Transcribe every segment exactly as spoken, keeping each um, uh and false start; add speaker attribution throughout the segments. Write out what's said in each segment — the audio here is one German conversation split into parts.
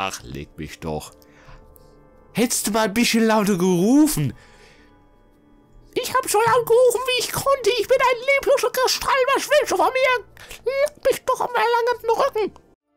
Speaker 1: Ach, leg mich doch. Hättest du mal ein bisschen lauter gerufen? Ich hab so laut gerufen, wie ich konnte. Ich bin ein lebloser Kristall. Was willst du von mir? Leg mich doch am erlangenden Rücken.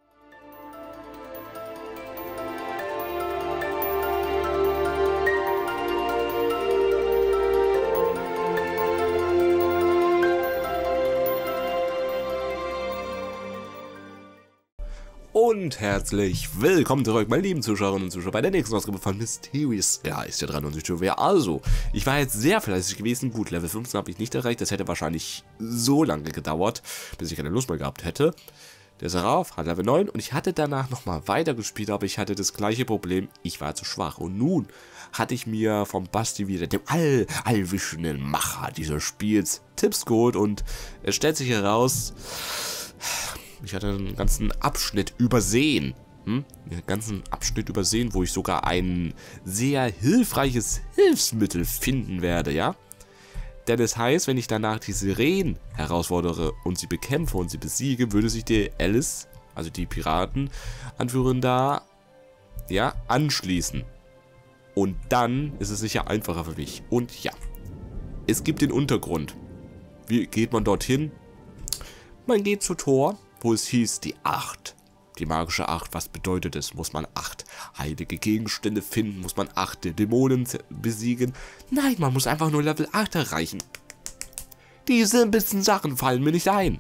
Speaker 1: Und herzlich willkommen zurück, meine lieben Zuschauerinnen und Zuschauer, bei der nächsten Ausgabe von Mysterious Skies der dreiundneunzig Wer. Also, ich war jetzt sehr fleißig gewesen. Gut, Level fünfzehn habe ich nicht erreicht. Das hätte wahrscheinlich so lange gedauert, bis ich keine Lust mehr gehabt hätte. Der Seraph hat Level neun und ich hatte danach nochmal weitergespielt, aber ich hatte das gleiche Problem. Ich war zu schwach. Und nun hatte ich mir vom Basti wieder, dem all, allwissenden Macher dieses Spiels, Tipps geholt. Und es stellt sich heraus, ich hatte einen ganzen Abschnitt übersehen. Hm? Einen ganzen Abschnitt übersehen, wo ich sogar ein sehr hilfreiches Hilfsmittel finden werde, ja? Denn es heißt, wenn ich danach die Sirenen herausfordere und sie bekämpfe und sie besiege, würde sich die Alice, also die Piraten-Anführerin da, ja, anschließen. Und dann ist es sicher einfacher für mich. Und ja, es gibt den Untergrund. Wie geht man dorthin? Man geht zu Tor, wo es hieß, die acht. Die magische acht, was bedeutet es? Muss man acht heilige Gegenstände finden? Muss man acht Dämonen besiegen? Nein, man muss einfach nur Level acht erreichen. Diese simpelsten Sachen fallen mir nicht ein.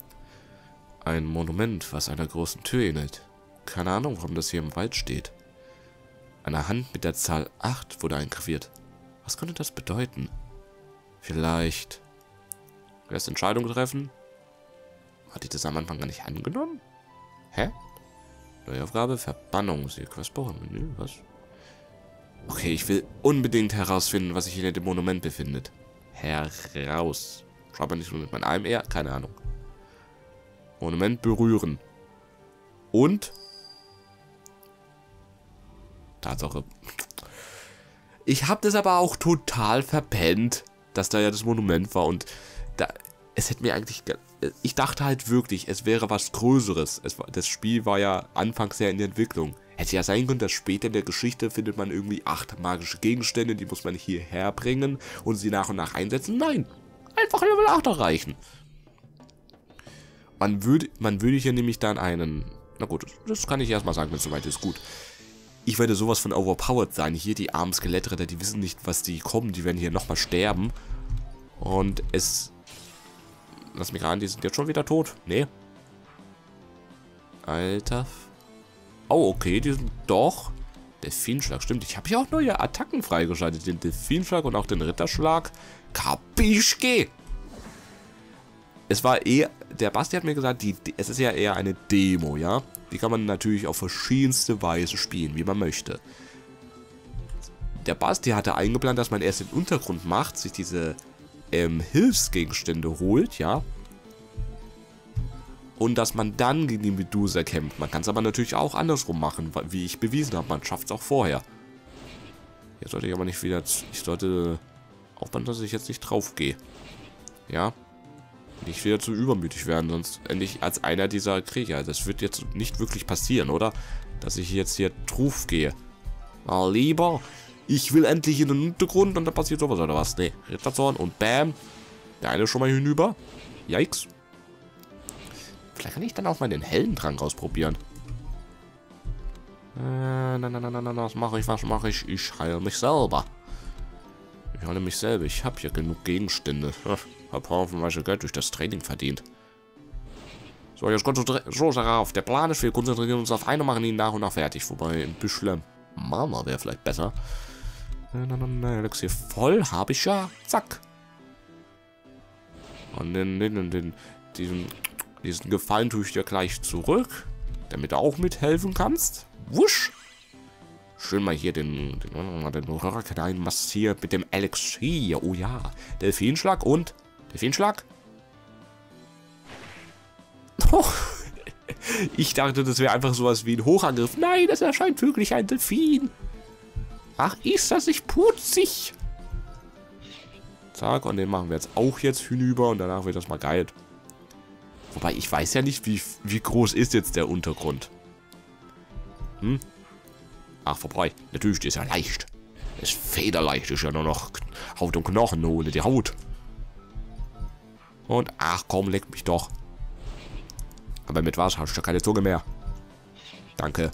Speaker 1: Ein Monument, was einer großen Tür ähnelt. Keine Ahnung, warum das hier im Wald steht. Eine Hand mit der Zahl acht wurde eingraviert. Was könnte das bedeuten? Vielleicht erst Entscheidung treffen? Hatte ich das am Anfang gar nicht angenommen? Hä? Neue Aufgabe, Verbannung. Sie Questbuch im Menü, was? Okay, ich will unbedingt herausfinden, was sich in dem Monument befindet. Heraus. Schreibt man nicht nur mit meinem A M R? Keine Ahnung. Monument berühren. Und? Tatsache. Ich habe das aber auch total verpennt, dass da ja das Monument war und da... Es hätte mir eigentlich... Ich dachte halt wirklich, es wäre was Größeres. Es war, das Spiel war ja anfangs sehr in der Entwicklung. Hätte ja sein können, dass später in der Geschichte findet man irgendwie acht magische Gegenstände, die muss man hierher bringen und sie nach und nach einsetzen. Nein, einfach Level acht erreichen. Man würde, man würde hier nämlich dann einen... Na gut, das kann ich erstmal sagen, wenn es soweit ist. Gut. Ich werde sowas von overpowered sein. Hier die armen Skelettretter, die wissen nicht, was die kommen. Die werden hier nochmal sterben. Und es... Lass mich ran, die sind jetzt schon wieder tot. Nee. Alter. Oh, okay, die sind doch. Delfinschlag, stimmt. Ich habe hier auch neue Attacken freigeschaltet. Den Delfinschlag und auch den Ritterschlag. Kapischke. Es war eher... Der Basti hat mir gesagt, die, es ist ja eher eine Demo, ja? Die kann man natürlich auf verschiedenste Weise spielen, wie man möchte. Der Basti hatte eingeplant, dass man erst den Untergrund macht, sich diese... Ähm, Hilfsgegenstände holt, ja. Und dass man dann gegen die Medusa kämpft. Man kann es aber natürlich auch andersrum machen, wie ich bewiesen habe. Man schafft es auch vorher. Jetzt sollte ich aber nicht wieder... Ich sollte aufpassen, dass ich jetzt nicht drauf gehe. Ja. Nicht wieder zu übermütig werden, sonst endlich als einer dieser Krieger. Das wird jetzt nicht wirklich passieren, oder? Dass ich jetzt hier drauf gehe. Mal lieber... Ich will endlich in den Untergrund und dann passiert sowas oder was. Ne, Ritterzorn und bam. Der eine ist schon mal hinüber. Yikes. Vielleicht kann ich dann auch mal den Heldentrank ausprobieren. Äh, nein, nein, nein, nein, nein, was mache ich, was mache ich? Ich heile mich selber. Ich heile mich selber. Ich habe ja genug Gegenstände. Ich habe haufenweise Geld durch das Training verdient. So, jetzt konzentrieren so, Seraph. Der Plan ist, wir konzentrieren uns auf eine, machen ihn nach und nach fertig. Wobei ein bisschen Mana wäre vielleicht besser. Nein, nein, nein, nein, Elixier voll habe ich ja. Zack. Und den, den, den, diesen, diesen Gefallen tue ich dir gleich zurück, damit du auch mithelfen kannst. Wusch. Schön mal hier den, den, den Rücken einmassiert mit dem Elixier. Oh ja. Delfinschlag und Delfinschlag. Oh. Ich dachte, das wäre einfach sowas wie ein Hochangriff. Nein, es erscheint wirklich ein Delfin. Ach, ist das nicht putzig? Zack, und den machen wir jetzt auch jetzt hinüber und danach wird das mal geil. Wobei, ich weiß ja nicht, wie, wie groß ist jetzt der Untergrund. Hm? Ach, vorbei. Natürlich, die ist ja leicht. Ist federleicht, ist ja nur noch Haut und Knochen ohne die Haut. Und, ach komm, leck mich doch. Aber mit was? Hast du keine Zunge mehr? Danke.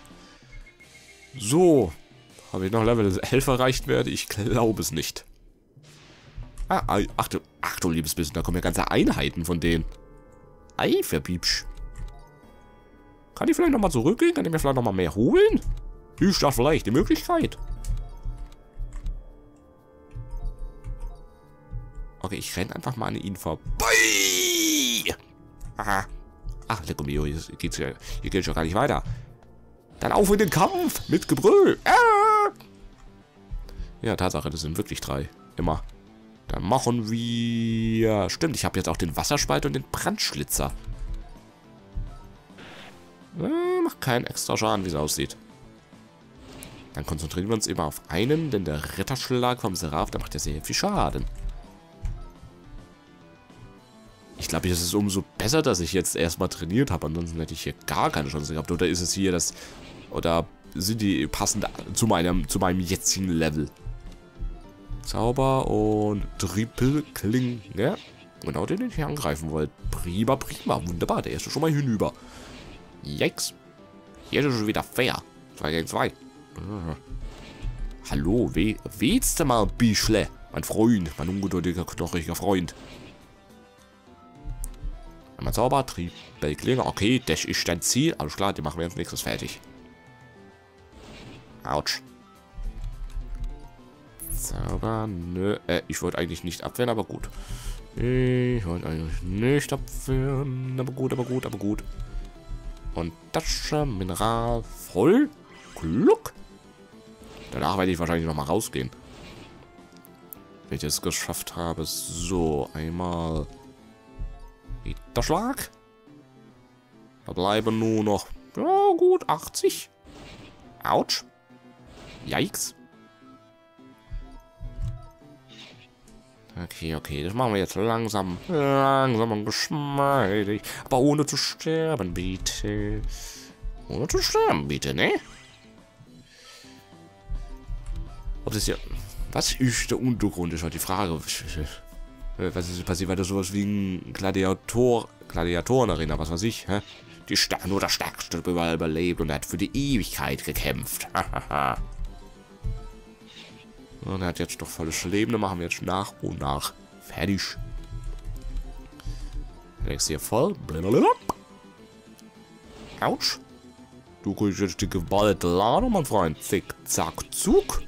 Speaker 1: So. Habe ich noch Level elf erreicht werde? Ich glaube es nicht. Ah, ach du, ach du liebes bisschen, da kommen ja ganze Einheiten von denen. Ei, verbiebsch. Kann ich vielleicht nochmal zurückgehen? Kann ich mir vielleicht nochmal mehr holen? Ist das vielleicht die Möglichkeit? Okay, ich renne einfach mal an ihn vorbei. Aha. Ach, lecko mio, hier geht's ja, hier geht's ja gar nicht weiter. Dann auf in den Kampf mit Gebrüll. Ah! Ja, Tatsache, das sind wirklich drei. Immer. Dann machen wir... Stimmt, ich habe jetzt auch den Wasserspalt und den Brandschlitzer. Äh, macht keinen extra Schaden, wie es aussieht. Dann konzentrieren wir uns immer auf einen, denn der Ritterschlag vom Seraph, der macht ja sehr viel Schaden. Ich glaube, es ist umso besser, dass ich jetzt erstmal trainiert habe. Ansonsten hätte ich hier gar keine Chance gehabt. Oder ist es hier das... Oder sind die passend zu meinem, zu meinem jetzigen Level? Zauber und Triple Kling. Ja, genau den, den ich angreifen wollte. Prima, prima. Wunderbar. Der erste schon mal hinüber. Yikes. Hier ist es schon wieder fair. zwei gegen zwei. Hallo, we willst du mal, Bischle? Mein Freund, mein ungeduldiger, knochiger Freund. Einmal Zauber, Triple Klinge. Okay, das ist dein Ziel. Alles klar, die machen wir als nächstes fertig. Autsch. Zauber, nö. Äh, ich wollte eigentlich nicht abwehren, aber gut. Ich wollte eigentlich nicht abwehren, aber gut, aber gut, aber gut. Und das äh, Mineral voll. Gluck. Danach werde ich wahrscheinlich nochmal rausgehen. Wenn ich es geschafft habe. So, einmal Ritterschlag. Da bleiben nur noch, ja gut, achtzig. Autsch. Yikes. Okay, okay, das machen wir jetzt langsam. Langsam und geschmeidig. Aber ohne zu sterben, bitte. Ohne zu sterben, bitte, ne? Ob das ja... Was ist der Untergrund, ist halt die Frage. Was ist passiert? Weiter sowas wie ein Gladiator... Gladiatorenarena, was weiß ich, hä? Die Sta nur der Stärkste überall überlebt und er hat für die Ewigkeit gekämpft. Hahaha. Und er hat jetzt doch volles Leben. Dann machen wir jetzt nach und nach fertig. Legst hier voll. Blablabla. Autsch. Du kriegst jetzt die geballte Ladung, mein Freund. Zick, zack, zug.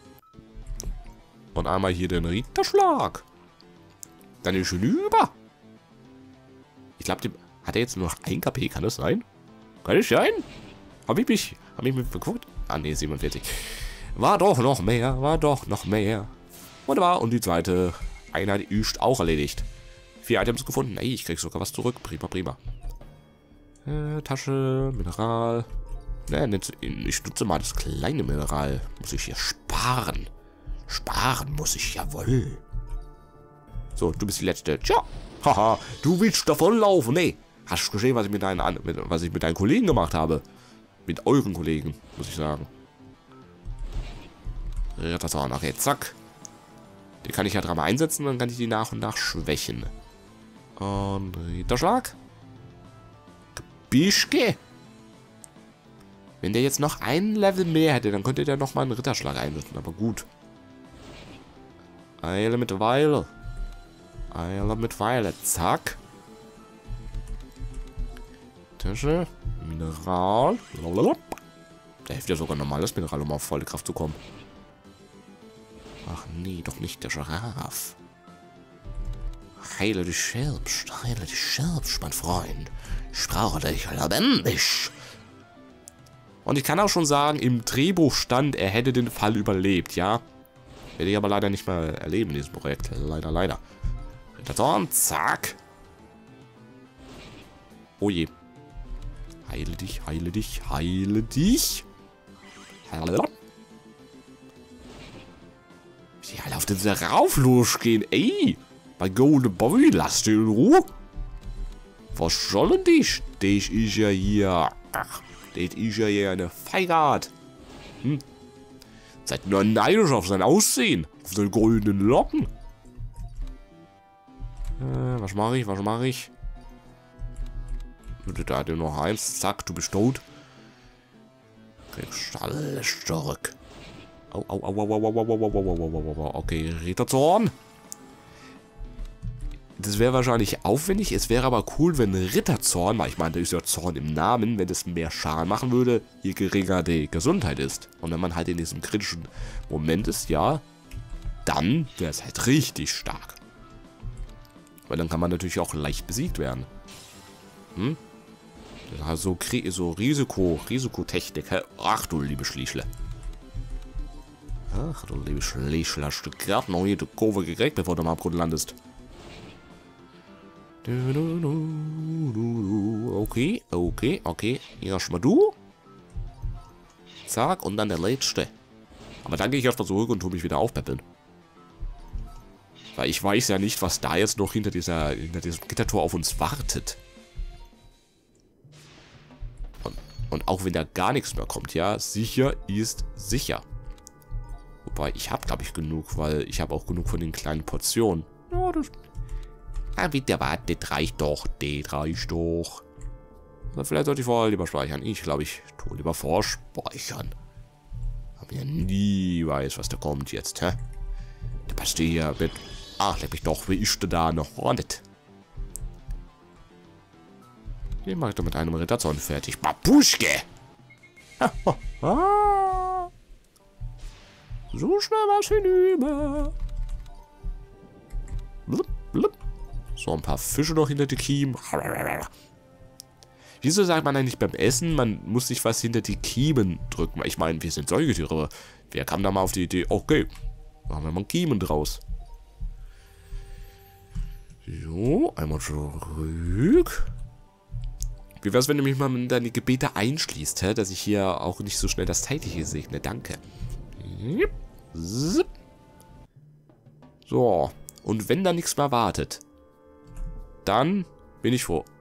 Speaker 1: Und einmal hier den Ritterschlag. Dann ist hinüber. Ich glaube, hat er jetzt nur noch ein K P? Kann das sein? Kann das sein? Hab ich mich, hab ich mich geguckt? Ah, ne, siebenundvierzig. War doch noch mehr, war doch noch mehr. Wunderbar, und die zweite Einheit ist auch erledigt. Vier Items gefunden. Ey, ich krieg sogar was zurück. Prima, prima. Äh, Tasche, Mineral. Ne, ich nutze mal das kleine Mineral. Muss ich hier sparen. Sparen muss ich, jawohl. So, du bist die Letzte. Tja, haha, du willst davonlaufen. Nee, hast du gesehen, was ich mit deinen, mit, was ich mit deinen Kollegen gemacht habe? Mit euren Kollegen, muss ich sagen. Das auch nachher, zack. Die kann ich ja dreimal einsetzen, dann kann ich die nach und nach schwächen. Und Ritterschlag. Bischke. Wenn der jetzt noch ein Level mehr hätte, dann könnte der noch mal einen Ritterschlag einsetzen, aber gut. Eile mit Weile. Eile mit Weile. Zack. Tasche. Mineral. Da hilft ja sogar normales Mineral, um auf volle Kraft zu kommen. Ach nee, doch nicht der Giraffe. Heile dich selbst, heile dich selbst, mein Freund. Ich brauche dich lebendig. Und ich kann auch schon sagen, im Drehbuch stand, er hätte den Fall überlebt, ja? Werde ich aber leider nicht mehr erleben, dieses Projekt. Leider, leider. Rittertorn, zack. Oh je. Heile dich, heile dich, heile dich. Heile. Die alle auf den Seraph losgehen, ey. Bei Golden Boy, lass den in Ruhe. Was soll denn dich? Dich ist ja hier. Ach, Das ist ja hier eine Feigart. Hm. Seid nur neidisch auf sein Aussehen. Auf seine goldenen Locken. Äh, was mache ich? Was mache ich? Bitte da dir noch eins. Zack, du bist tot. Kriegst alles zurück. Au, au, au, au, au, au, au, au, au, au, au, au. Okay, Ritterzorn. Das wäre wahrscheinlich aufwendig. Es wäre aber cool, wenn Ritterzorn, weil ich meine, da ist ja Zorn im Namen, wenn das mehr Schaden machen würde, je geringer die Gesundheit ist. Und wenn man halt in diesem kritischen Moment ist, ja, dann wäre es halt richtig stark. Weil dann kann man natürlich auch leicht besiegt werden. Hm? Das ist so, so Risiko, Risikotechnik. Ach du liebe Schliechle. Ach du liebe Schliechle, hast du gerade noch hier die Kurve gekriegt, bevor du am Abgrund landest. Okay, okay, okay. Erstmal du. Zack, und dann der letzte. Aber dann gehe ich erstmal zurück und tue mich wieder aufpäppeln. Weil ich weiß ja nicht, was da jetzt noch hinter dieser, hinter diesem Gittertor auf uns wartet. Und, und auch wenn da gar nichts mehr kommt, ja, sicher ist sicher. Wobei, ich habe, glaube ich, genug, weil ich habe auch genug von den kleinen Portionen. Ja, das... Ah, bitte, warte, das reicht doch, das reicht doch. Aber vielleicht sollte ich vorher lieber speichern. Ich glaube, ich tue lieber vorspeichern. Aber ja nie weiß, was da kommt jetzt, hä? Da passt hier mit... Ach, leck mich doch, wie ist denn da noch Hornet? Den mache ich doch mit einem Ritterzorn fertig. Babuschke! So schnell war's hinüber. Blub, blub. So, ein paar Fische noch hinter die Kiemen. Wieso sagt man eigentlich beim Essen, man muss sich was hinter die Kiemen drücken? Ich meine, wir sind Säugetiere. Wer kam da mal auf die Idee? Okay, machen wir mal Kiemen draus. So, einmal zurück. Wie wär's, wenn du mich mal in deine Gebete einschließt, hä? Dass ich hier auch nicht so schnell das Zeitliche segne. Danke. So, und wenn da nichts mehr wartet, dann bin ich froh.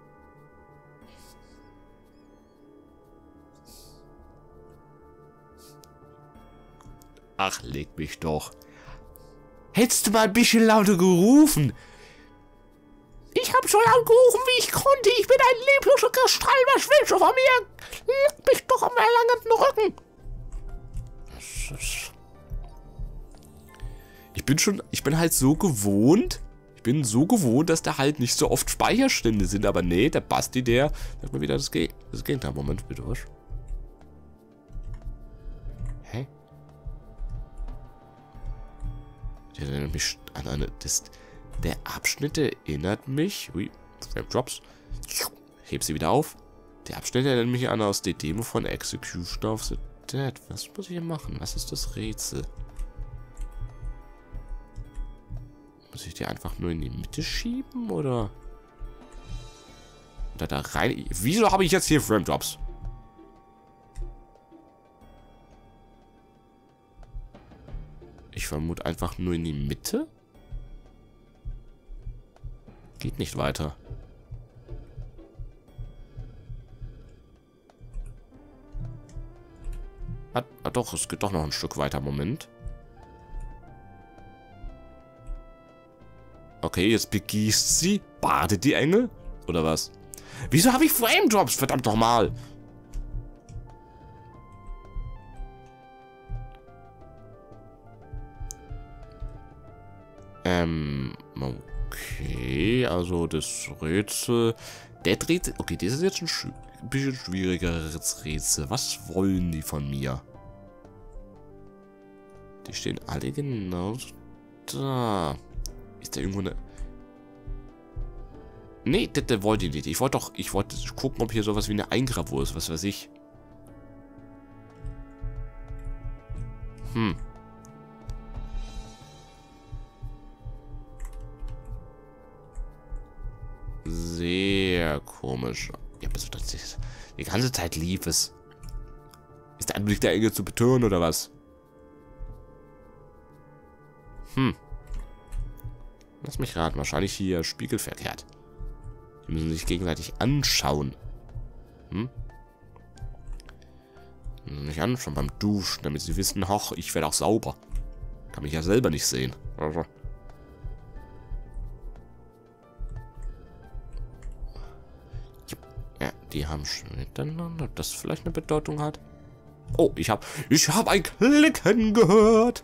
Speaker 1: Ach, leg mich doch. Hättest du mal ein bisschen lauter gerufen? Ich hab so laut gerufen, wie ich konnte. Ich bin ein lebloser Kristall. Was willst du von mir? Leg mich doch am erlangenden Rücken. Ich bin schon, ich bin halt so gewohnt, ich bin so gewohnt, dass da halt nicht so oft Speicherstände sind, aber nee, der Basti, der, sag mal wieder, das geht, das geht da, Moment, bitte, was? Hä? Der erinnert mich an eine, das, der Abschnitt erinnert mich, ui, Drops, heb sie wieder auf, der Abschnitt erinnert mich an aus der Demo von Execution of the Dead. Was muss ich hier machen? Was ist das Rätsel? Muss ich die einfach nur in die Mitte schieben, oder? Oder da rein? Wieso habe ich jetzt hier Frame Drops? Ich vermute einfach nur in die Mitte. Geht nicht weiter. Ah, ah doch, es geht doch noch ein Stück weiter. Moment. Okay, jetzt begießt sie. Badet die Engel? Oder was? Wieso habe ich Frame Drops? Verdammt nochmal. Ähm, okay, also das Rätsel. Der Rätsel. Okay, das ist jetzt ein, sch ein bisschen schwierigeres Rätsel. Was wollen die von mir? Die stehen alle genau da. Ist da irgendwo eine... Nee, das, das wollte ich nicht. Ich wollte doch, ich wollte gucken, ob hier sowas wie eine Eingravur ist, was weiß ich. Hm. Sehr komisch. Ja, bis das ist, die ganze Zeit lief es. Ist der Anblick der Engel zu betören oder was? Hm. Lass mich raten, wahrscheinlich hier spiegelverkehrt. Die müssen sich gegenseitig anschauen. Hm? Nicht an, schon beim Duschen, damit sie wissen, hoch, ich werde auch sauber. Kann mich ja selber nicht sehen. Also. Ja, die haben schon miteinander, ob das vielleicht eine Bedeutung hat. Oh, ich habe ich hab ein Klicken gehört.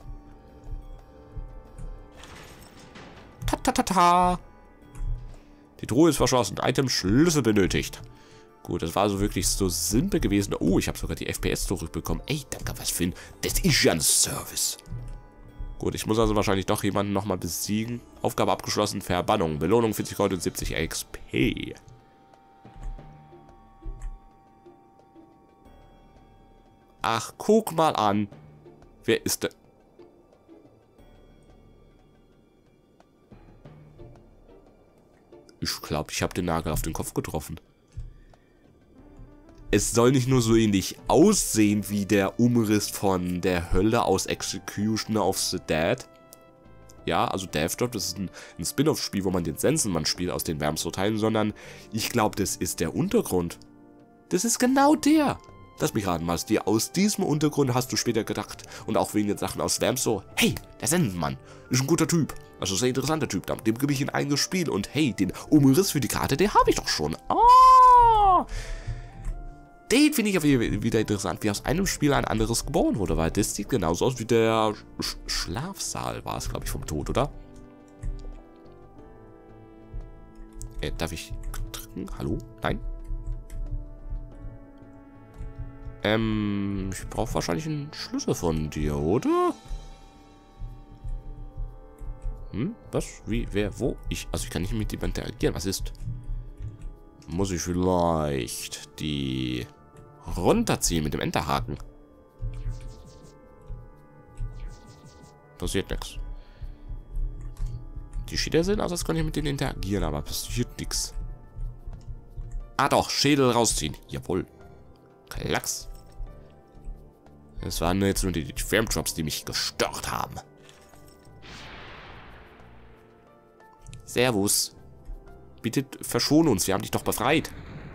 Speaker 1: Ta ta ta ta. Die Truhe ist verschlossen. Item Schlüssel benötigt. Gut, das war also wirklich so simpel gewesen. Oh, ich habe sogar die F P S zurückbekommen. Ey, danke, was für ein... Das ist ja ein Service. Gut, ich muss also wahrscheinlich doch jemanden nochmal besiegen. Aufgabe abgeschlossen. Verbannung. Belohnung vierzig Gold und siebzig X P. Ach, guck mal an. Wer ist der... Ich glaube, ich habe den Nagel auf den Kopf getroffen. Es soll nicht nur so ähnlich aussehen wie der Umriss von der Hölle aus Executioner of the Dead. Ja, also Death Drop, das ist ein, ein Spin-off-Spiel, wo man den Sensenmann spielt aus den Wärmsro-Teilen, sondern ich glaube, das ist der Untergrund. Das ist genau der. Lass mich raten, was dir aus diesem Untergrund hast du später gedacht. Und auch wegen den Sachen aus Wärmsro. Hey, der Sensenmann ist ein guter Typ. Also ein sehr interessanter Typ. Dem gebe ich ein eigenes Spiel. Und hey, den Umriss für die Karte, den habe ich doch schon. Ah! Den finde ich wieder interessant, wie aus einem Spiel ein anderes geboren wurde, weil das sieht genauso aus wie der Sch Schlafsaal, war es, glaube ich, vom Tod, oder? Äh, darf ich drücken? Hallo? Nein? Ähm, ich brauche wahrscheinlich einen Schlüssel von dir, oder? Hm, was? Wie? Wer? Wo? Ich, also ich kann nicht mit dem interagieren, was ist? Muss ich vielleicht die runterziehen mit dem Enterhaken? Passiert nichts. Die Schädel sehen aus, als könnte ich mit denen interagieren, aber passiert nichts. Ah doch, Schädel rausziehen. Jawohl. Klacks. Es waren jetzt nur die, die Fernjobs, die mich gestört haben. Servus. Bitte verschone uns, wir haben dich doch befreit.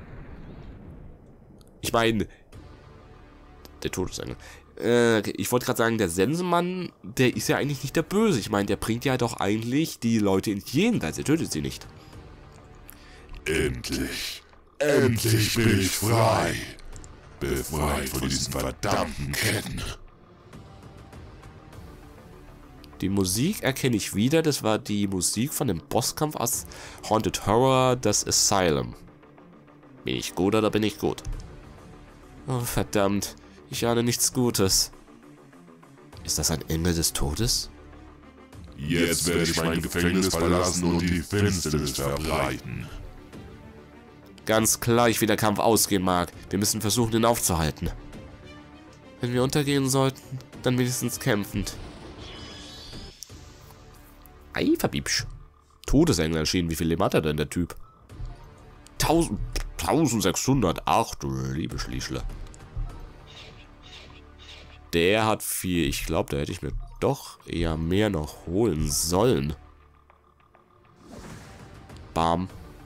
Speaker 1: Ich meine, der Todesengel. Äh, ich wollte gerade sagen, der Sensenmann, der ist ja eigentlich nicht der Böse. Ich meine, der bringt ja doch eigentlich die Leute ins Jenseits. Er tötet sie nicht.
Speaker 2: Endlich, endlich bin ich frei. Befreit von diesen verdammten Ketten.
Speaker 1: Die Musik erkenne ich wieder. Das war die Musik von dem Bosskampf aus Haunted Horror, das Asylum. Bin ich gut oder bin ich gut? Oh, verdammt. Ich ahne nichts Gutes. Ist das ein Engel des Todes?
Speaker 2: Jetzt werde ich mein Gefängnis verlassen und die Finsternis verbreiten.
Speaker 1: Ganz gleich, wie der Kampf ausgehen mag. Wir müssen versuchen, ihn aufzuhalten. Wenn wir untergehen sollten, dann wenigstens kämpfend. Ei, verbiebsch. Todesengel erschienen. Wie viel Leben hat er denn, der Typ? eintausendsechshundert. Ach du liebe Schließle. Der hat viel. Ich glaube, da hätte ich mir doch eher mehr noch holen sollen. Bam.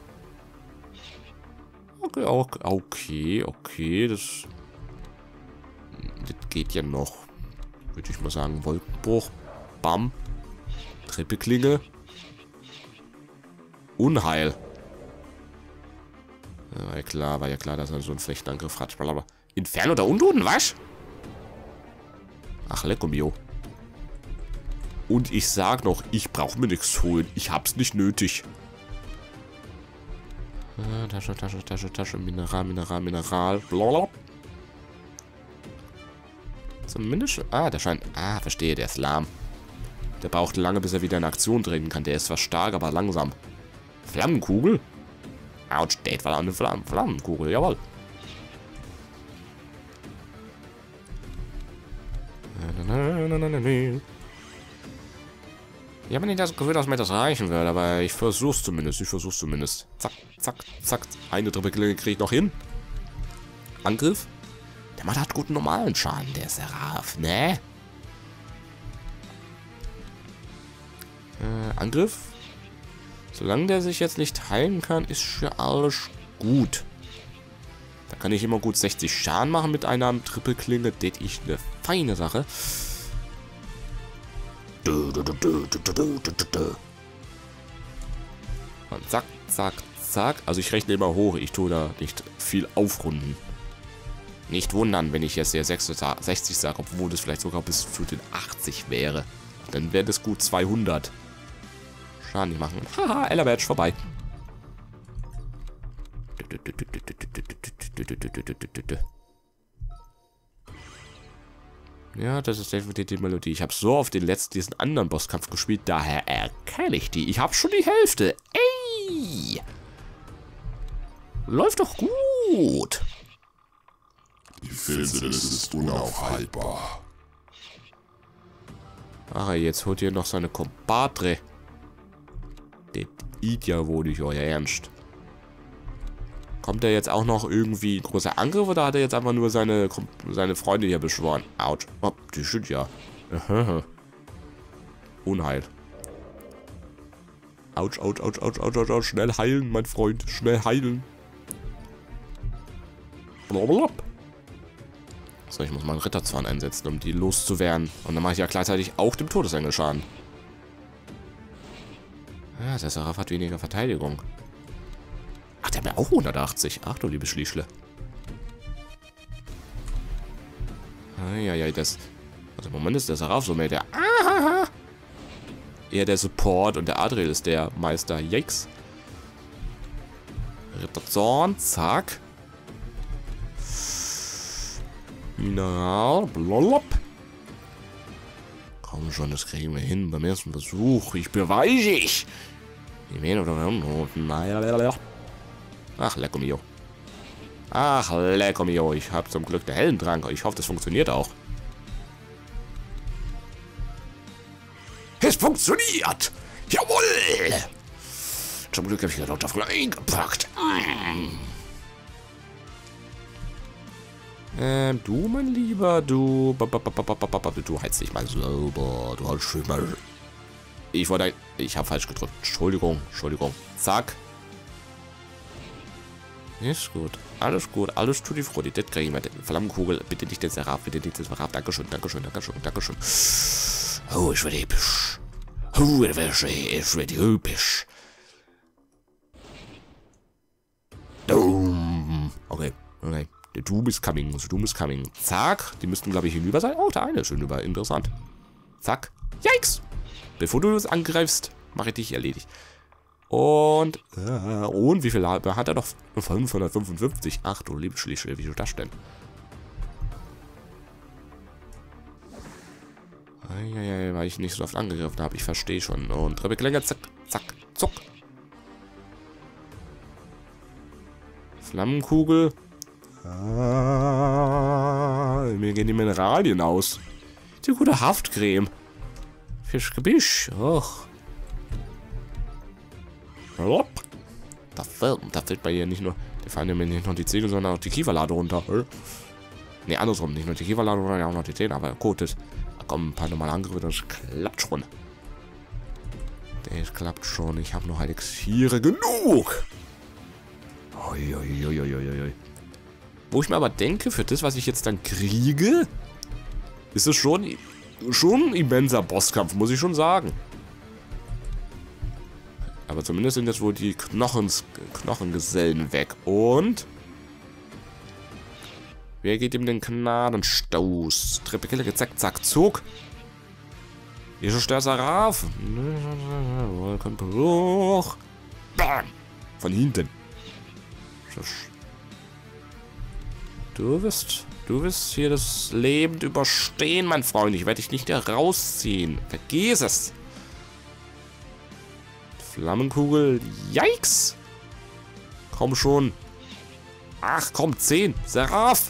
Speaker 1: Okay, okay, okay. Das, das geht ja noch. Würde ich mal sagen. Wolkenbruch. Bam. Trippelklinge. Unheil. Ja, war ja klar, war ja klar, dass er so einen schlechten Angriff hat. Aber Inferno der Untoten, was? Ach, lecko mio. Und ich sag noch, ich brauche mir nichts holen. Ich hab's nicht nötig. Ah, Tasche, Tasche, Tasche, Tasche, Mineral, Mineral, Mineral. Blablabla. Zumindest. Ah, der scheint. Ah, verstehe, der ist lahm. Der braucht lange, bis er wieder in Aktion treten kann. Der ist zwar stark, aber langsam. Flammenkugel? Autsch, das war eine Flamm Flammenkugel, jawohl. Ich habe nicht das Gefühl, dass mir das reichen wird, aber ich versuch's zumindest. Ich versuch's zumindest. Zack, zack, zack. Eine Trippelklinge kriege ich noch hin. Angriff? Der macht halt guten normalen Schaden, der Seraph, ne? Äh, Angriff? Solange der sich jetzt nicht heilen kann, ist für alles gut. Da kann ich immer gut sechzig Schaden machen mit einer Trippelklinge. Das ist eine feine Sache. Und zack, zack, zack. Also ich rechne immer hoch. Ich tue da nicht viel aufrunden. Nicht wundern, wenn ich jetzt der sechzig sage, obwohl das vielleicht sogar bis zu den achtzig wäre. Dann wäre das gut zweihundert. Schaden nicht machen. Haha, Ella Badge vorbei. Ja, das ist definitiv die Melodie. Ich habe so auf den letzten, diesen anderen Bosskampf gespielt, daher erkenne ich die. Ich habe schon die Hälfte. Ey! Läuft doch gut.
Speaker 2: Die Finsternis ist unaufhaltbar.
Speaker 1: Ach, jetzt holt ihr noch seine Compadre. Das ist ja wohl nicht euer Ernst. Kommt er jetzt auch noch irgendwie großer Angriff oder hat er jetzt einfach nur seine, seine Freunde hier beschworen? Autsch. Oh, die sind ja. Unheil. Autsch, autsch, autsch, autsch, autsch, autsch, autsch. Schnell heilen, mein Freund. Schnell heilen. Blablabla. So, ich muss mal einen Ritterzahn einsetzen, um die loszuwerden. Und dann mache ich ja gleichzeitig auch dem Todesengel Schaden. Ja, der Seraph hat weniger Verteidigung. Ach, der hat mir auch hundertachtzig. Ach du liebe Schlieschle. Eieiei, das... Also im Moment ist der Seraph so mehr der... Ahaha. Eher der Support und der Adriel ist der Meister. Yikes. Ritterzorn, zack. Mineral, blolop. Komm schon, das kriegen wir hin beim ersten Versuch. Ich beweise ich. Ach, lecko mio. Ach, lecko mio. Ich habe zum Glück den Hellentrank. Ich hoffe, das funktioniert auch. Es funktioniert! Jawohl! Zum Glück habe ich gerade davon eingepackt. Ähm, du, mein Lieber, du... Du heizt dich mal sauber, du Schimmel. Ich wollte... Ich habe falsch gedrückt. Entschuldigung, Entschuldigung. Zack. Ist gut. Alles gut. Alles tutti frutti. Das kriegen wir. Flammenkugel. Bitte nicht den Seraph. Bitte nicht den Seraph. Dankeschön, Dankeschön, Dankeschön, Dankeschön. Oh, ich werde episch. Oh, ich werde episch. Okay, okay. Der Doom is coming. Der Doom is coming. Zack. Die müssten, glaube ich, hinüber sein. Oh, der eine ist hinüber. Interessant. Zack. Yikes. Bevor du das angreifst, mache ich dich erledigt. Und, äh, und wie viel hat er noch? fünfhundertfünfundfünfzig. Ach du liebe Schließe, wie soll das denn? Eieiei, weil ich nicht so oft angegriffen habe. Ich verstehe schon. Und Trippelklinge, zack, zack, zuck. Flammenkugel. Ah, mir gehen die Mineralien aus. Die gute Haftcreme. Fischgebisch. Och. Da fällt, da fällt bei ihr nicht nur, da fallen mir nicht nur die Zähne, sondern auch die Kieferlade runter. Ne, andersrum, nicht nur die Kieferlade, sondern auch noch die Zähne, aber gut, das, da kommen ein paar normale Angriffe, das klappt schon. Das klappt schon, ich habe noch Elixiere genug. Ui, ui, ui, ui, ui. Wo ich mir aber denke, für das, was ich jetzt dann kriege, ist es schon, schon ein immenser Bosskampf, muss ich schon sagen. Aber zumindest sind jetzt wohl die Knochens, Knochengesellen weg. Und wer geht ihm den Gnadenstoß? Trippelkille, zack, zack, zug. Hier ist der Seraph. Bam! Von hinten. Du wirst, du wirst hier das Leben überstehen, mein Freund. Ich werde dich nicht herausziehen. Vergiss es. Flammenkugel. Yikes. Komm schon. Ach, komm, zehn. Seraph.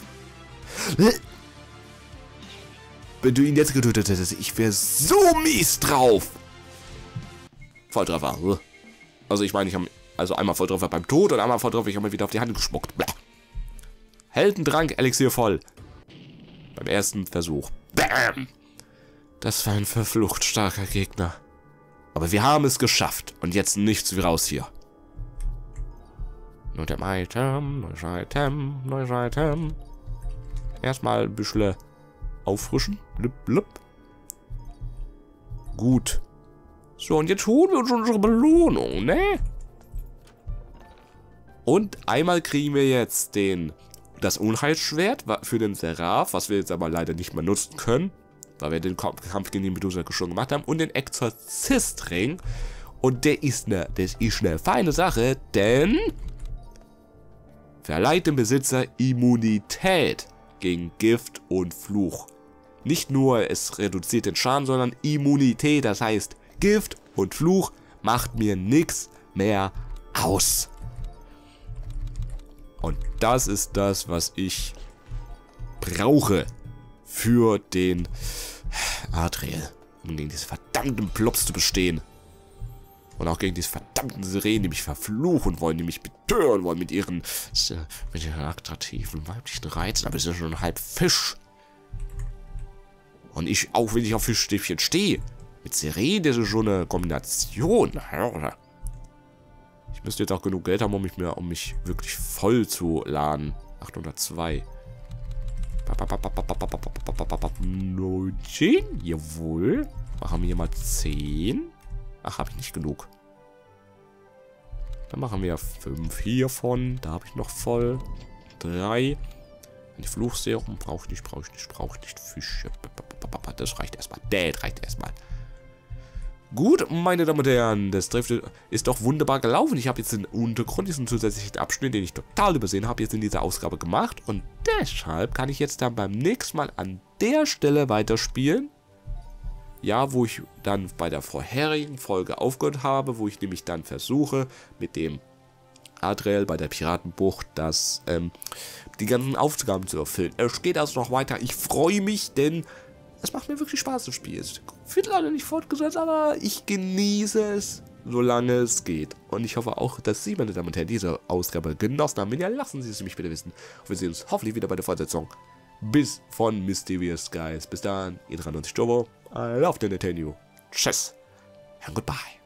Speaker 1: Wenn du ihn jetzt getötet hättest, ich wäre so mies drauf. Volltreffer. Also ich meine, ich habe also einmal Volltreffer beim Tod und einmal Volltreffer, ich habe mir wieder auf die Hand gespuckt. Bäh. Heldentrank, Elixier voll. Beim ersten Versuch. Bam. Das war ein verflucht starker Gegner. Aber wir haben es geschafft. Und jetzt nichts wie raus hier. Neues Item, neues Item, neues Item. Erstmal ein bisschen auffrischen. Blub, blub. Gut. So, und jetzt holen wir uns unsere Belohnung, ne? Und einmal kriegen wir jetzt den, das Unheilsschwert für den Seraph, was wir jetzt aber leider nicht mehr nutzen können, weil wir den Kampf gegen die Medusa schon gemacht haben. Und den Exorzistring. Und der ist eine, das ist eine feine Sache, denn verleiht dem Besitzer Immunität gegen Gift und Fluch. Nicht nur es reduziert den Schaden, sondern Immunität, das heißt Gift und Fluch macht mir nichts mehr aus. Und das ist das, was ich brauche für den Adriel, um gegen diese verdammten Plops zu bestehen. Und auch gegen diese verdammten Sirenen, die mich verfluchen wollen, die mich betören wollen mit ihren, mit ihren attraktiven weiblichen Reizen. Aber es ist ja schon halb Fisch. Und ich, auch wenn ich auf Fischstäbchen stehe, mit Sirenen, das ist schon eine Kombination. Ich müsste jetzt auch genug Geld haben, um mich, mehr, um mich wirklich voll zu laden. achthundertzwei. neunzehn? Jawohl. Machen wir hier mal zehn. Ach, habe ich nicht genug. Dann machen wir fünf hiervon. Da habe ich noch voll. drei. Die Fluchserum brauche ich nicht, brauche ich nicht, brauche ich nicht. Fische. Das reicht erstmal. Das reicht erstmal. Gut, meine Damen und Herren, das trifft, ist doch wunderbar gelaufen. Ich habe jetzt den Untergrund, diesen zusätzlichen Abschnitt, den ich total übersehen habe, jetzt in dieser Ausgabe gemacht. Und deshalb kann ich jetzt dann beim nächsten Mal an der Stelle weiterspielen. Ja, wo ich dann bei der vorherigen Folge aufgehört habe, wo ich nämlich dann versuche, mit dem Adriel bei der Piratenbucht das, ähm, die ganzen Aufgaben zu erfüllen. Es geht also noch weiter. Ich freue mich, denn es macht mir wirklich Spaß, das Spiel. Es wird leider nicht fortgesetzt, aber ich genieße es, solange es geht. Und ich hoffe auch, dass Sie, meine Damen und Herren, diese Ausgabe genossen haben. Wenn ja, lassen Sie es mich bitte wissen. Und wir sehen uns hoffentlich wieder bei der Fortsetzung. Bis von Mysterious Skies. Bis dann, ihr dreiundneunzig Turbo. I love the Nintendo. Tschüss and goodbye.